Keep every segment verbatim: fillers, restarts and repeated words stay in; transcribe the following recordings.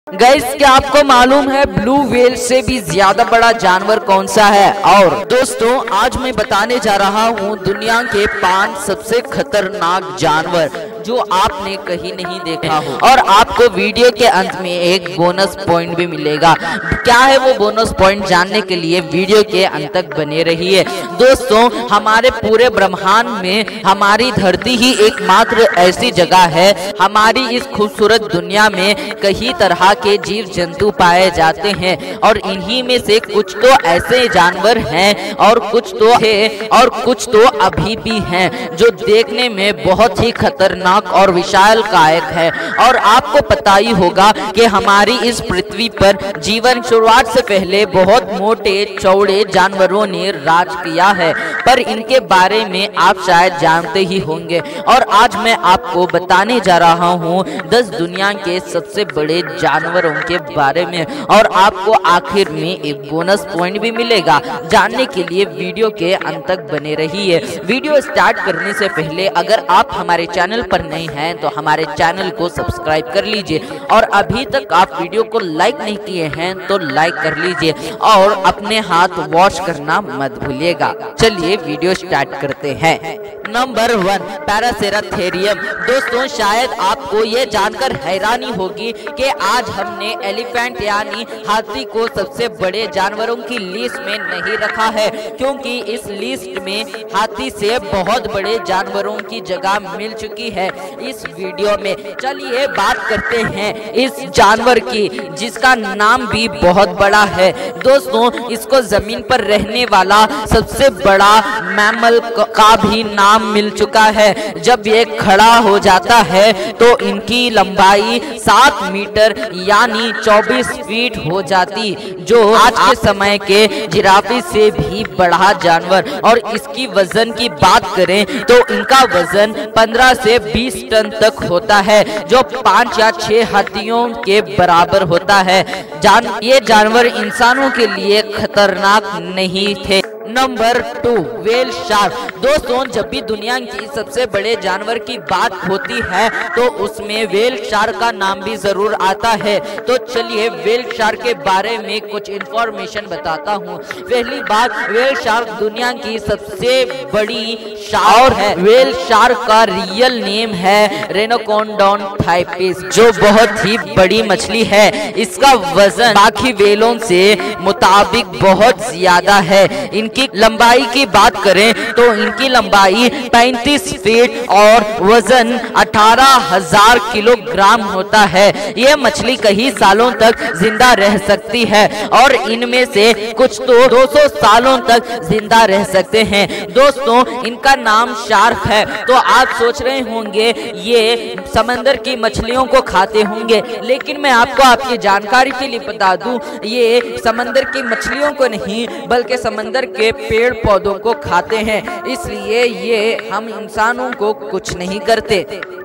Guys, क्या आपको मालूम है ब्लू व्हेल से भी ज्यादा बड़ा जानवर कौन सा है? और दोस्तों, आज मैं बताने जा रहा हूँ दुनिया के पांच सबसे खतरनाक जानवर जो आपने कहीं नहीं देखा हो। और आपको वीडियो के अंत में एक बोनस पॉइंट भी मिलेगा। क्या है वो बोनस पॉइंट? जानने के लिए वीडियो के अंत तक बने रहिए। दोस्तों, हमारे पूरे ब्रह्मांड में हमारी धरती ही एकमात्र ऐसी जगह है। हमारी इस खूबसूरत दुनिया में कई तरह के जीव जंतु पाए जाते हैं और इन्हीं में से कुछ तो ऐसे जानवर हैं और कुछ तो है और कुछ तो अभी भी हैं जो देखने में बहुत ही खतरनाक और विशालकाय है। और आपको पता ही होगा कि हमारी इस पृथ्वी पर जीवन शुरुआत से पहले बहुत मोटे चौड़े जानवरों ने राज किया है, पर इनके बारे में आप शायद जानते ही होंगे। और आज मैं आपको बताने जा रहा हूँ दस दुनिया के सबसे बड़े जानवरों के बारे में। और आपको आखिर में एक बोनस पॉइंट भी मिलेगा। जानने के लिए वीडियो के अंत तक बने रहिए। वीडियो स्टार्ट करने से पहले अगर आप हमारे चैनल पर नए हैं तो हमारे चैनल को सब्सक्राइब कर लीजिए, और अभी तक आप वीडियो को लाइक नहीं किए हैं तो लाइक कर लीजिए और अपने हाथ वॉश करना मत भूलिएगा। चलिए वीडियो स्टार्ट करते हैं। Number one, Paraceratherium. दोस्तों, शायद आपको ये जानकर हैरानी होगी कि आज हमने एलिफेंट यानी हाथी को सबसे बड़े जानवरों की लिस्ट में नहीं रखा है, क्योंकि इस लिस्ट में हाथी से बहुत बड़े जानवरों की जगह मिल चुकी है इस वीडियो में। चलिए बात करते हैं इस जानवर की जिसका नाम भी बहुत बड़ा है। दोस्तों, इसको जमीन पर रहने वाला सबसे बड़ा मैमल का भी नाम मिल चुका है। जब ये खड़ा हो जाता है तो इनकी लंबाई सात मीटर यानी चौबीस फीट हो जाती, जो आज के समय के जिराफे से भी बड़ा जानवर। और इसकी वजन की बात करें तो इनका वजन पंद्रह से बीस टन तक होता है, जो पाँच या छह हाथियों के बराबर होता है। जान ये जानवर इंसानों के लिए खतरनाक नहीं थे। Number two, whale shark. दोस्तों, जब भी दुनिया की सबसे बड़े जानवर की बात होती है तो उसमें व्हेल शार्क का नाम भी जरूर आता है। तो चलिए व्हेल शार्क के बारे में कुछ इंफॉर्मेशन बताता हूँ। पहली बात, व्हेल शार्क दुनिया की सबसे बड़ी शार्क है। व्हेल शार्क का रियल नेम है रेनोकोडोन थाइपिस, जो बहुत ही बड़ी मछली है। इसका वजन बाकी व्हेलों से मुताबिक बहुत ज्यादा है। इनकी लंबाई की बात करें तो इनकी लंबाई पैंतीस फीट और वजन अठारह हजार किलोग्राम होता है। ये मछली कई सालों तक जिंदा रह सकती है और इनमें से कुछ तो दो सौ सालों तक जिंदा रह सकते हैं। दोस्तों, इनका नाम शार्क है तो आप सोच रहे होंगे ये समंदर की मछलियों को खाते होंगे, लेकिन मैं आपको आपकी जानकारी के लिए बता दूं, ये समंदर की मछलियों को नहीं बल्कि समंदर के पेड़ पौधों को खाते हैं, इसलिए ये हम इंसानों को कुछ नहीं करते।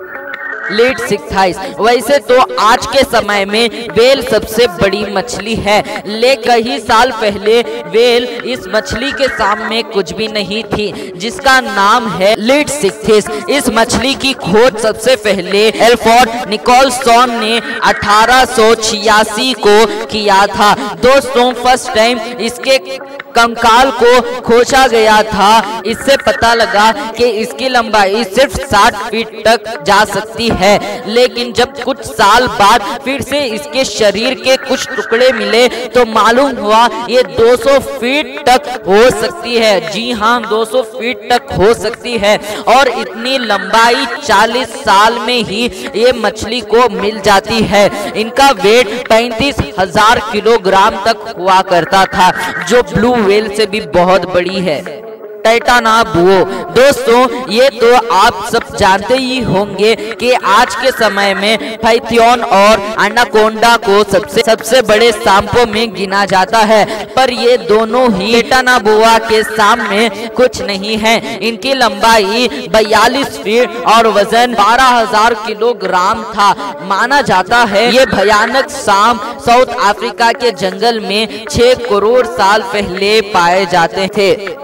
Leedsichthys. वैसे तो आज के समय में व्हेल सबसे बड़ी मछली है, लेकिन कई साल पहले व्हेल इस मछली के सामने कुछ भी नहीं थी, जिसका नाम है लेट सिक्थिस। इस मछली की खोज सबसे पहले एल्फ्रेड निकोलसन ने अठारह सौ छियासी को किया था। दोस्तों, फर्स्ट टाइम इसके कंकाल को खोजा गया था। इससे पता लगा कि इसकी लंबाई सिर्फ साठ फीट तक जा सकती है, लेकिन जब कुछ साल बाद फिर से इसके शरीर के कुछ टुकड़े मिले तो मालूम हुआ ये दो सौ फीट तक हो सकती है। जी हाँ, दो सौ फीट तक हो सकती है। और इतनी लंबाई चालीस साल में ही ये मछली को मिल जाती है। इनका वेट पैंतीस हजार किलोग्राम तक हुआ करता था, जो ब्लू व्हेल से भी बहुत बड़ी है। टाइटानाबुओ। दोस्तों, ये तो आप सब जानते ही होंगे कि आज के समय में पाइथन और एनाकोंडा को सबसे सबसे बड़े सांपों में गिना जाता है, पर ये दोनों ही टाइटानाबुआ के सामने कुछ नहीं है। इनकी लंबाई बयालीस फीट और वजन बारह हजार किलोग्राम था। माना जाता है ये भयानक सांप साउथ अफ्रीका के जंगल में छह करोड़ साल पहले पाए जाते थे।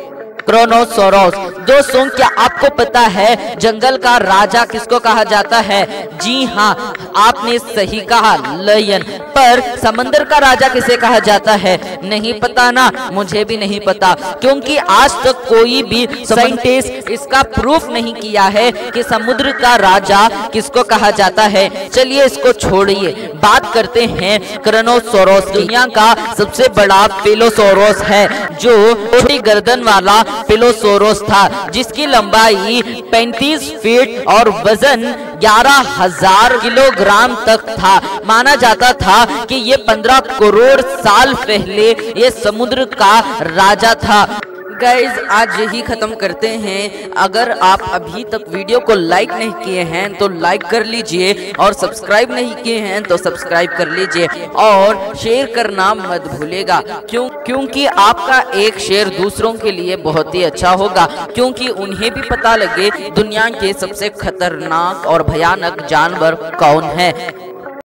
क्रोनोसोरस। दोस्तों क्या आपको पता है जंगल का राजा किसको कहा जाता है? जी हाँ, आपने सही कहा, लायन। पर समंदर का राजा किसे कहा जाता है? नहीं पता ना, मुझे भी नहीं पता, क्योंकि आज तक कोई भी साइंटिस्ट इसका प्रूफ नहीं किया है कि समुद्र का राजा किसको कहा जाता है। चलिए इसको छोड़िए, बात करते हैं क्रोनोसोरस। दुनिया का सबसे बड़ा पेलोसोरस है, जो छोटी गर्दन वाला पेलोसोरस था, जिसकी लंबाई पैंतीस फीट और वजन ग्यारह हजार किलोग्राम तक था। माना जाता था कि ये पंद्रह करोड़ साल पहले ये समुद्र का राजा था। गाइज आज यही खत्म करते हैं। अगर आप अभी तक वीडियो को लाइक नहीं किए हैं तो लाइक कर लीजिए, और सब्सक्राइब नहीं किए हैं तो सब्सक्राइब कर लीजिए, और शेयर करना मत भूलेगा, क्यों क्योंकि आपका एक शेयर दूसरों के लिए बहुत ही अच्छा होगा, क्योंकि उन्हें भी पता लगे दुनिया के सबसे खतरनाक और भयानक जानवर कौन है।